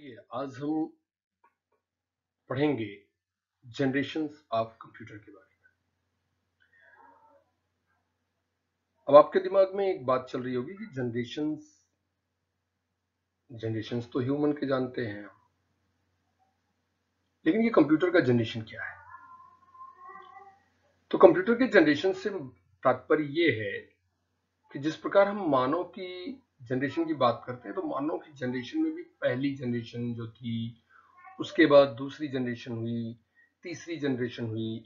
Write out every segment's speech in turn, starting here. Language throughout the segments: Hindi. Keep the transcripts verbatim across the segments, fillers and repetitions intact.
चलिए आज हम पढ़ेंगे जनरेशंस ऑफ कंप्यूटर के बारे में। अब आपके दिमाग में एक बात चल रही होगी कि जनरेशंस जनरेशंस तो ह्यूमन के जानते हैं हम, लेकिन ये कंप्यूटर का जनरेशन क्या है? तो कंप्यूटर के जनरेशन से तात्पर्य ये है कि जिस प्रकार हम मानव की जनरेशन की बात करते हैं, तो मानव की जनरेशन में भी पहली जनरेशन जो थी, उसके बाद दूसरी जनरेशन हुई, तीसरी जनरेशन हुई।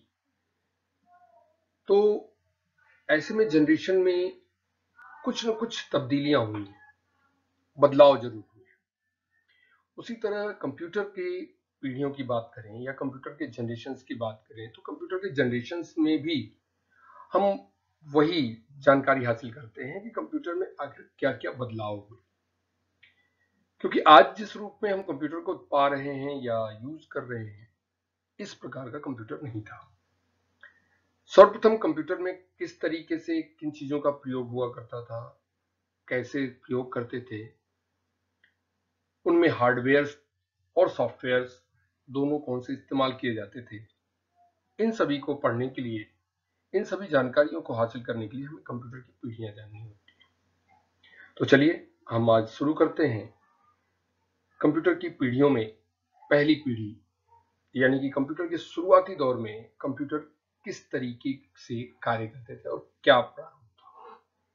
तो ऐसे में जनरेशन में कुछ न कुछ तब्दीलियां हुई, बदलाव जरूर हुए। उसी तरह कंप्यूटर के पीढ़ियों की बात करें या कंप्यूटर के जनरेशन्स की बात करें, तो कंप्यूटर के जनरेशन्स में भी हम वही जानकारी हासिल करते हैं कि कंप्यूटर में आखिर क्या क्या बदलाव हुए। क्योंकि आज जिस रूप में हम कंप्यूटर को पा रहे हैं या यूज कर रहे हैं, इस प्रकार का कंप्यूटर नहीं था। सर्वप्रथम कंप्यूटर में किस तरीके से किन चीजों का प्रयोग हुआ करता था, कैसे प्रयोग करते थे, उनमें हार्डवेयर और सॉफ्टवेयर दोनों कौन से इस्तेमाल किए जाते थे, इन सभी को पढ़ने के लिए, इन सभी जानकारियों को हासिल करने के लिए हमें कंप्यूटर की पीढ़ियां जाननी होती है। तो चलिए हम आज शुरू करते हैं कंप्यूटर की पीढ़ियों में पहली पीढ़ी, यानी कि कंप्यूटर के शुरुआती दौर में कंप्यूटर किस तरीके से कार्य करते थे और क्या प्रारूप था।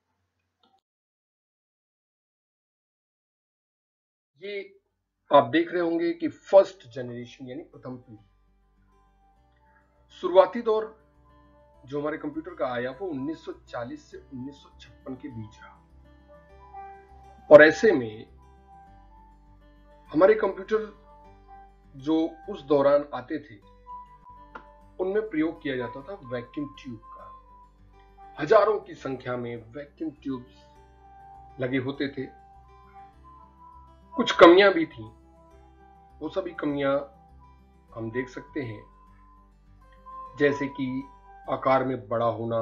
ये आप देख रहे होंगे कि फर्स्ट जनरेशन यानी प्रथम पीढ़ी, शुरुआती दौर जो हमारे कंप्यूटर का आया वो उन्नीस सौ चालीस से उन्नीस सौ छप्पन के बीच रहा। और ऐसे में हमारे कंप्यूटर जो उस दौरान आते थे, उनमें प्रयोग किया जाता था वैक्यूम ट्यूब का। हजारों की संख्या में वैक्यूम ट्यूब्स लगे होते थे। कुछ कमियां भी थी, वो सभी कमियां हम देख सकते हैं, जैसे कि आकार में बड़ा होना,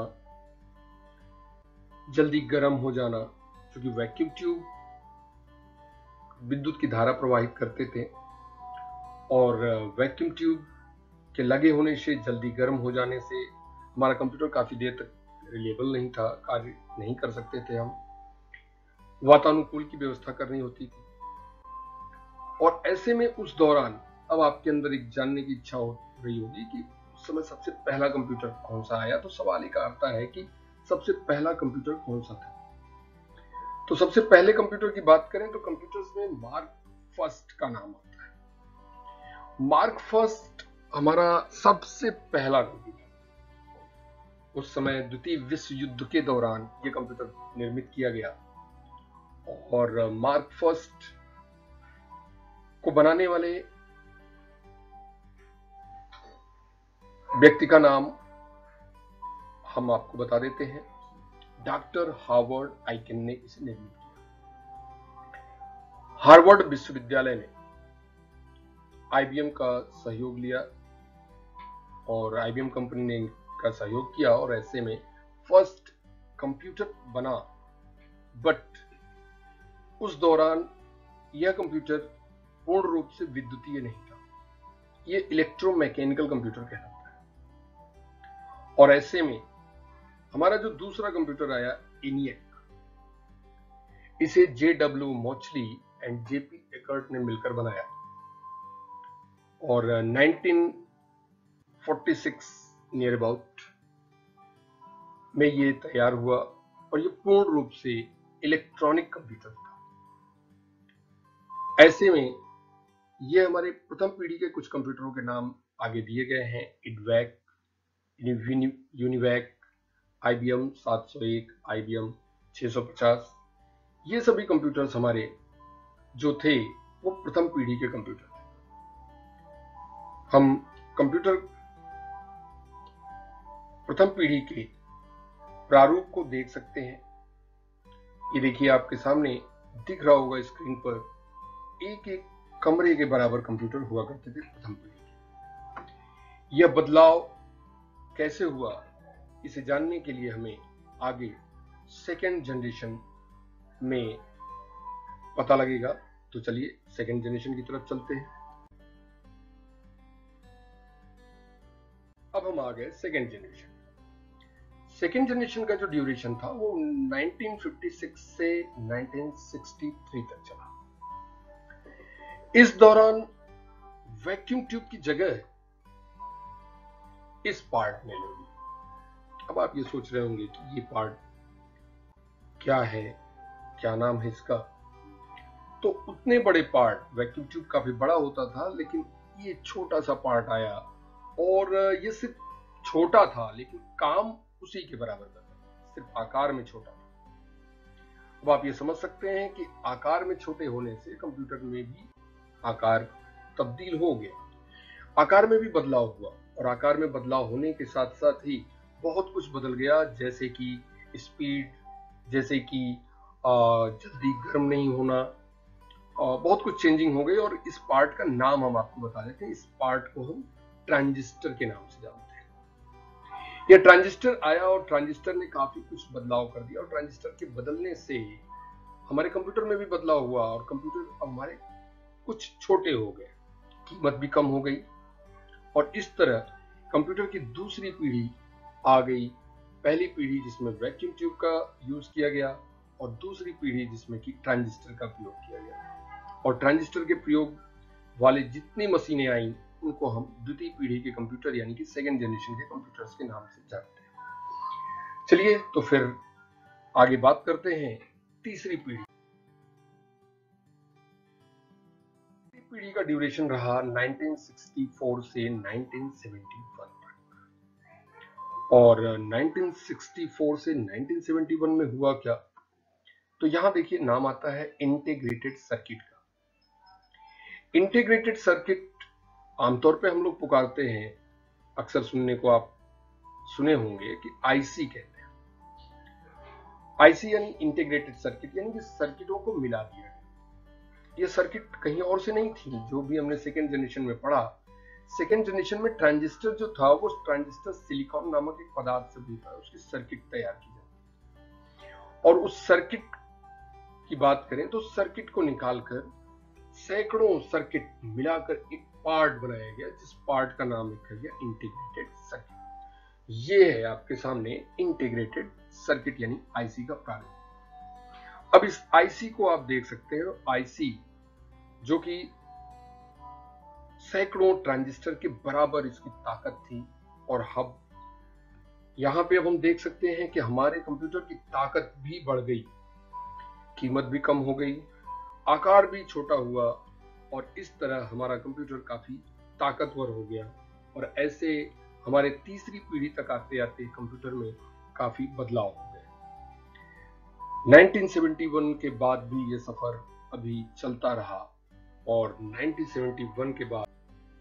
जल्दी गर्म हो जाना, क्योंकि वैक्यूम ट्यूब विद्युत की धारा प्रवाहित करते थे और वैक्यूम ट्यूब के लगे होने से, जल्दी गर्म हो जाने से हमारा कंप्यूटर काफी देर तक रिलेबल नहीं था, कार्य नहीं कर सकते थे हम, वातानुकूल की व्यवस्था करनी होती थी। और ऐसे में उस दौरान अब आपके अंदर एक जानने की इच्छा हो रही होगी कि उस समय सबसे पहला कंप्यूटर कौन सा आया। तो सवाल एक आता है कि सबसे पहला कंप्यूटर कौन सा था। तो सबसे पहले कंप्यूटर की बात करें तो कंप्यूटर्स में मार्क फर्स्ट का नाम आता है। मार्क फर्स्ट हमारा सबसे पहला कंप्यूटर, उस समय द्वितीय विश्व युद्ध के दौरान यह कंप्यूटर निर्मित किया गया। और मार्क फर्स्ट को बनाने वाले व्यक्ति का नाम हम आपको बता देते हैं। डॉक्टर हार्वर्ड आइकेन ने इसे निर्मित किया। हार्वर्ड विश्वविद्यालय ने आईबीएम का सहयोग लिया और आईबीएम कंपनी ने का सहयोग किया और ऐसे में फर्स्ट कंप्यूटर बना। बट उस दौरान यह कंप्यूटर पूर्ण रूप से विद्युतीय नहीं था, यह इलेक्ट्रोमैकेनिकल कंप्यूटर कहलाता है। और ऐसे में हमारा जो दूसरा कंप्यूटर आया ENIAC, इसे J W Mauchly and J P Eckert ने मिलकर बनाया और nineteen forty six near about में ये तैयार हुआ और ये पूर्ण रूप से इलेक्ट्रॉनिक कंप्यूटर था। ऐसे में ये हमारे प्रथम पीढ़ी के कुछ कंप्यूटरों के नाम आगे दिए गए हैं। इडवैक, यूनिवैक, आईबीएम सात सौ एक, आईबीएम छह सौ पचास, ये सभी कंप्यूटर्स हमारे जो थे वो प्रथम पीढ़ी के कंप्यूटर थे। हम कंप्यूटर प्रथम पीढ़ी के प्रारूप को देख सकते हैं। ये देखिए आपके सामने दिख रहा होगा स्क्रीन पर, एक एक कमरे के बराबर कंप्यूटर हुआ करते थे प्रथम पीढ़ी के। यह बदलाव कैसे हुआ, इसे जानने के लिए हमें आगे सेकेंड जनरेशन में पता लगेगा। तो चलिए सेकेंड जनरेशन की तरफ चलते हैं। अब हम आ गए सेकेंड जनरेशन। सेकेंड जनरेशन का जो ड्यूरेशन था वो नाइनटीन फिफ्टी सिक्स से नाइनटीन सिक्सटी थ्री तक चला। इस दौरान वैक्यूम ट्यूब की जगह इस पार्ट ने ले ली। अब आप ये सोच रहे होंगे कि ये पार्ट क्या है, क्या नाम है इसका। तो उतने बड़े पार्ट, वैक्यूम ट्यूब काफी बड़ा होता था, लेकिन ये छोटा सा पार्ट आया और ये सिर्फ छोटा था लेकिन काम उसी के बराबर का था, सिर्फ आकार में छोटा था। अब आप ये समझ सकते हैं कि आकार में छोटे होने से कंप्यूटर में भी आकार तब्दील हो गया, आकार में भी बदलाव हुआ, और आकार में बदलाव होने के साथ साथ ही बहुत कुछ बदल गया, जैसे कि स्पीड, जैसे कि जल्दी गर्म नहीं होना, बहुत कुछ चेंजिंग हो गई। और इस पार्ट का नाम हम आपको बता देते हैं, इस पार्ट को हम ट्रांजिस्टर के नाम से जानते हैं। यह ट्रांजिस्टर आया और ट्रांजिस्टर ने काफी कुछ बदलाव कर दिया, और ट्रांजिस्टर के बदलने से हमारे कंप्यूटर में भी बदलाव हुआ और कंप्यूटर हमारे कुछ छोटे हो गए, कीमत भी कम हो गई, और इस तरह कंप्यूटर की दूसरी पीढ़ी आ गई। पहली पीढ़ी जिसमें वैक्यूम ट्यूब का यूज किया गया और दूसरी पीढ़ी जिसमें कि ट्रांजिस्टर का प्रयोग किया गया। और ट्रांजिस्टर के प्रयोग वाले जितनी मशीनें आई उनको हम द्वितीय पीढ़ी के कंप्यूटर यानी कि सेकेंड जनरेशन के कंप्यूटर्स के नाम से जानते हैं। चलिए तो फिर आगे बात करते हैं तीसरी पीढ़ी। पीढ़ी का ड्यूरेशन रहा नाइनटीन सिक्सटी फोर से नाइनटीन सेवेंटी वन तक। और नाइनटीन सिक्सटी फोर से नाइनटीन सेवेंटी वन में हुआ क्या, तो यहां देखिए नाम आता है इंटीग्रेटेड सर्किट का। इंटीग्रेटेड सर्किट आमतौर पे हम लोग पुकारते हैं, अक्सर सुनने को आप सुने होंगे कि आईसी कहते हैं। आईसी यानी इंटीग्रेटेड सर्किट, यानी कि सर्किटों को मिला दिया गया। ये सर्किट कहीं और से नहीं थी, जो भी हमने सेकेंड जनरेशन में पढ़ा। सेकेंड जनरेशन में ट्रांजिस्टर जो था वो ट्रांजिस्टर सिलिकॉन नामक एक पदार्थ से बनता है, उसकी सर्किट तैयार की जाती है। और उस सर्किट की बात करें तो सर्किट को निकालकर सैकड़ों सर्किट मिलाकर एक पार्ट बनाया गया, जिस पार्ट का नाम रखा गया इंटीग्रेटेड सर्किट। ये है आपके सामने इंटीग्रेटेड सर्किट यानी आईसी का प्रारूप। अब इस आईसी को आप देख सकते हैं, आईसी जो कि सैकड़ों ट्रांजिस्टर के बराबर इसकी ताकत थी। और अब यहां पे अब हम देख सकते हैं कि हमारे कंप्यूटर की ताकत भी बढ़ गई, कीमत भी कम हो गई, आकार भी छोटा हुआ, और इस तरह हमारा कंप्यूटर काफी ताकतवर हो गया। और ऐसे हमारे तीसरी पीढ़ी तक आते आते कंप्यूटर में काफी बदलाव हो गए। नाइनटीन सेवेंटी वन के बाद भी ये सफर अभी चलता रहा, और नाइनटीन सेवेंटी वन के बाद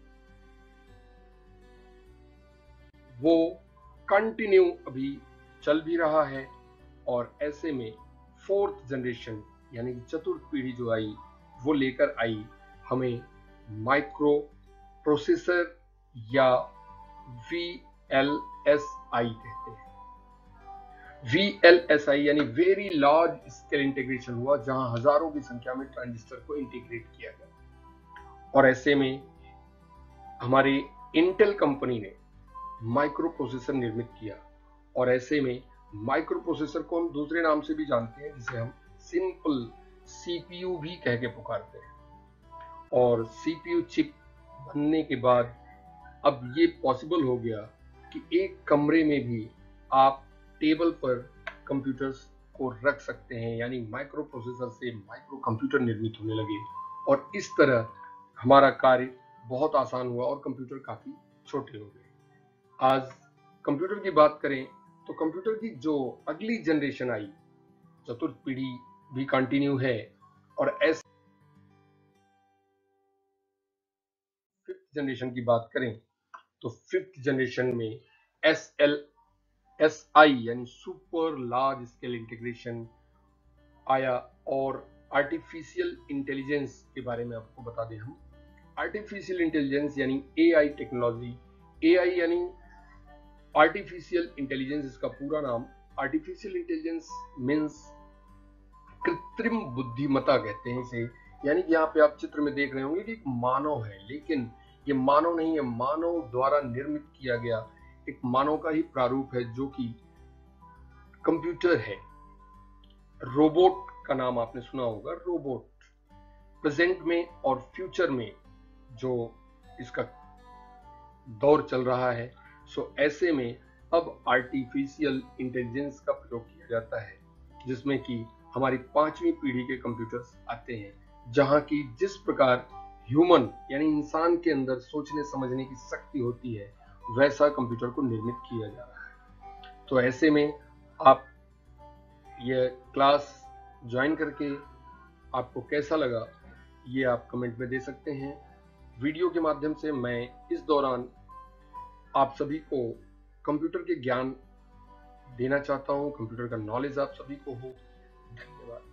वो कंटिन्यू अभी चल भी रहा है। और ऐसे में फोर्थ जनरेशन यानी चतुर्थ पीढ़ी जो आई वो लेकर आई हमें माइक्रो प्रोसेसर या वी एल एस आई कहते हैं। वी एल एस आई यानी वेरी लार्ज स्केल इंटीग्रेशन हुआ, जहां हजारों की संख्या में ट्रांजिस्टर को इंटीग्रेट किया गया। और ऐसे में हमारी इंटेल कंपनी ने माइक्रो प्रोसेसर निर्मित किया। और ऐसे में माइक्रो प्रोसेसर को हम दूसरे नाम से भी जानते हैं, जिसे हम सिंपल सीपीयू भी कह के पुकारते हैं। और सीपीयू चिप बनने के बाद अब ये पॉसिबल हो गया कि एक कमरे में भी आप टेबल पर कंप्यूटर्स को रख सकते हैं, यानी माइक्रो प्रोसेसर से माइक्रो कंप्यूटर निर्मित होने लगे। और इस तरह हमारा कार्य बहुत आसान हुआ और कंप्यूटर काफी छोटे हो गए। आज कंप्यूटर की बात करें तो कंप्यूटर की जो अगली जनरेशन आई, चतुर्थ पीढ़ी भी कंटिन्यू है। और ऐसे फिफ्थ जनरेशन की बात करें तो फिफ्थ जनरेशन में एस एल एस आई यानी सुपर लार्ज स्केल इंटीग्रेशन आया। और आर्टिफिशियल इंटेलिजेंस के बारे में आपको बता दें हम, आर्टिफिशियल इंटेलिजेंस यानी ए आई टेक्नोलॉजी। ए आई यानी आर्टिफिशियल इंटेलिजेंस, इसका पूरा नाम आर्टिफिशियल इंटेलिजेंस मीन्स कृत्रिम बुद्धिमत्ता कहते हैं इसे, यानी कि यहाँ पे आप चित्र में देख रहे होंगे कि एक मानव है, लेकिन ये मानव नहीं है, मानव द्वारा निर्मित किया गया एक मानव का ही प्रारूप है जो कि कंप्यूटर है। रोबोट का नाम आपने सुना होगा, रोबोट। प्रेजेंट में और फ्यूचर में जो इसका दौर चल रहा है, सो ऐसे में अब आर्टिफिशियल इंटेलिजेंस का प्रयोग किया जाता है, जिसमें कि हमारी पांचवी पीढ़ी के कंप्यूटर्स आते हैं, जहां की जिस प्रकार ह्यूमन यानी इंसान के अंदर सोचने समझने की शक्ति होती है, वैसा कंप्यूटर को निर्मित किया जा रहा है। तो ऐसे में आप ये क्लास ज्वाइन करके आपको कैसा लगा, ये आप कमेंट में दे सकते हैं। वीडियो के माध्यम से मैं इस दौरान आप सभी को कंप्यूटर के ज्ञान देना चाहता हूं, कंप्यूटर का नॉलेज आप सभी को हो। धन्यवाद।